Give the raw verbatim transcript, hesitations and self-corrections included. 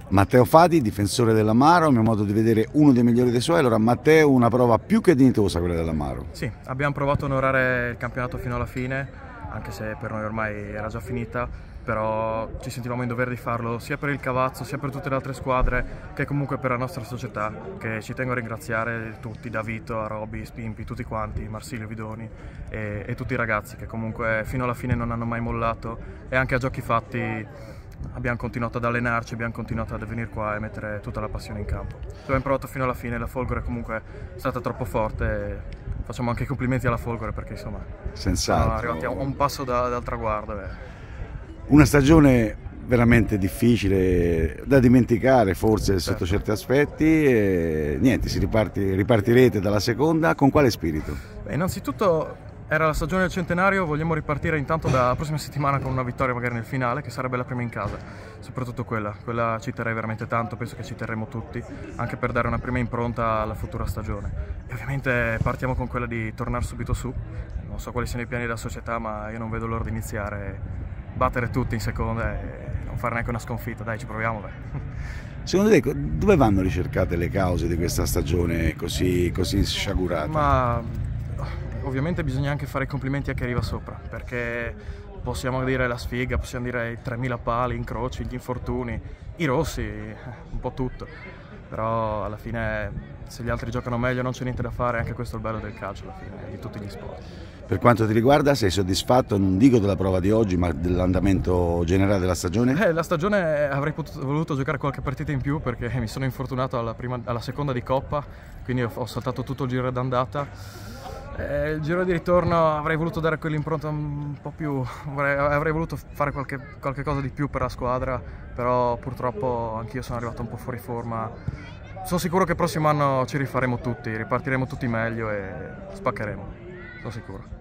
Matteo Fati, difensore dell'Amaro, a mio modo di vedere uno dei migliori dei suoi. Allora Matteo, una prova più che dignitosa quella dell'Amaro. Sì, abbiamo provato a onorare il campionato fino alla fine, anche se per noi ormai era già finita, però ci sentivamo in dovere di farlo sia per il Cavazzo sia per tutte le altre squadre che comunque per la nostra società, che ci tengo a ringraziare tutti, da Vito a Robby, Spimpi, tutti quanti, Marsilio Vidoni e, e tutti i ragazzi che comunque fino alla fine non hanno mai mollato, e anche a giochi fatti abbiamo continuato ad allenarci, abbiamo continuato a venire qua e mettere tutta la passione in campo. Abbiamo provato fino alla fine, la Folgore comunque è stata troppo forte e facciamo anche i complimenti alla Folgore perché insomma Senz'altro. siamo arrivati a un passo da, dal traguardo. Eh. Una stagione veramente difficile da dimenticare forse certo. Sotto certi aspetti, e niente, si riparti, ripartirete dalla seconda con quale spirito? Beh, innanzitutto era la stagione del centenario, vogliamo ripartire intanto dalla prossima settimana con una vittoria magari nel finale, che sarebbe la prima in casa, soprattutto quella, quella ci terrei veramente tanto, penso che ci terremo tutti, anche per dare una prima impronta alla futura stagione. E ovviamente partiamo con quella di tornare subito su, non so quali siano i piani della società, ma io non vedo l'ora di iniziare, battere tutti in seconda e non fare neanche una sconfitta, dai ci proviamo. Dai. Secondo te dove vanno ricercate le cause di questa stagione così, così sciagurata? Ma ovviamente bisogna anche fare i complimenti a chi arriva sopra, perché possiamo dire la sfiga, possiamo dire i tremila pali, incroci, gli infortuni, i rossi, un po' tutto, però alla fine se gli altri giocano meglio non c'è niente da fare, anche questo è il bello del calcio alla fine, di tutti gli sport. Per quanto ti riguarda, sei soddisfatto, non dico della prova di oggi, ma dell'andamento generale della stagione? Eh, la stagione avrei potuto, voluto giocare qualche partita in più perché mi sono infortunato alla, prima, alla seconda di Coppa, quindi ho, ho saltato tutto il giro d'andata. Eh, il giro di ritorno avrei voluto dare quell'impronta un po' più, avrei, avrei voluto fare qualche, qualche cosa di più per la squadra, però purtroppo anch'io sono arrivato un po' fuori forma. Sono sicuro che il prossimo anno ci rifaremo tutti, ripartiremo tutti meglio e spaccheremo, sono sicuro.